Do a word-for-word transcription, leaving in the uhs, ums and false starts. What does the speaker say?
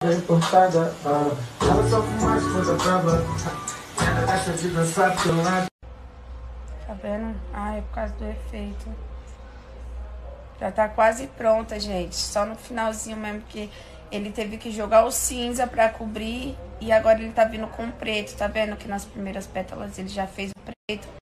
foi importada. Ah, ela só fuma de ponta brava. Ela gosta de dançar pro teu lado. Tá vendo? Ah, é por causa do efeito. Já tá quase pronta, gente. Só no finalzinho mesmo que ele teve que jogar o cinza pra cobrir. E agora ele tá vindo com preto. Tá vendo que nas primeiras pétalas ele já fez o preto?